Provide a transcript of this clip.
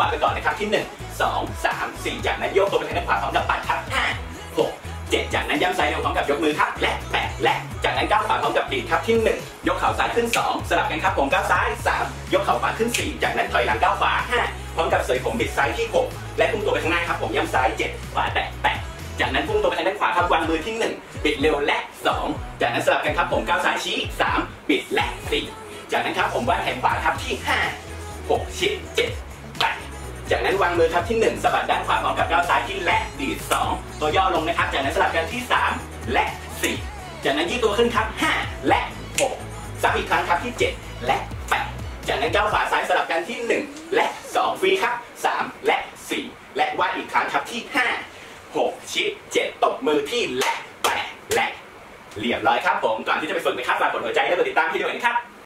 วางไปก่อนนะครับที่1 2 3 4จากนั้นโยกตัวไปทางด้านขวาพร้อมกับปัดครับ5 6 7จากนั้นย้ำซ้ายเร็วพร้อมกับยกมือครับและ8และจากนั้นก้าวขวาพร้อมกับดีดครับที่1ยกเข่าซ้ายขึ้น2สลับกันครับผมก้าวซ้าย3ยกเข่าขวาขึ้น4จากนั้นถอยหลังก้าวขวา5พร้อมกับเสยผมบิดซ้ายที่6และพุ่งตัวไปข้างหน้าครับผมย้ำซ้าย7ขวาแตะจากนั้นพุ่งตัวไปทางด้านขวาครับวางมือที่1บิดเร็วและ2จากนั้นสลับกันครับผมก้าวซ้ายชี้3บิดและ4จากนั้นครับผมวางแขนขวาครับที่5 6ชี้7 8จากนั้นวางมือครับที่1สะบัดด้านขวาพร้อมกับก้าวซ้ายที่และดีด2ตัวย่อลงนะครับจากนั้นสลับกันที่3และ4จากนั้นยืดตัวขึ้นครับ5และ6ซ้ำอีกครั้งครับที่7และ8จากนั้นก้าวขวาซ้ายสลับกันที่1และ2ฟรีครับ3และ4และวาดอีกครั้งครับที่5 6ชี้7ตบมือที่และ8และเรียบร้อยครับผมก่อนที่จะไปฝึกนะครับฝากกดหัวใจและกดติดตามพี่ด้วยนะครับ